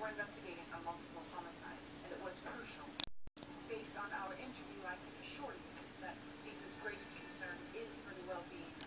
investigating a multiple homicide, and it was crucial. Based on our interview, I can assure you that Caesar's greatest concern is for the well-being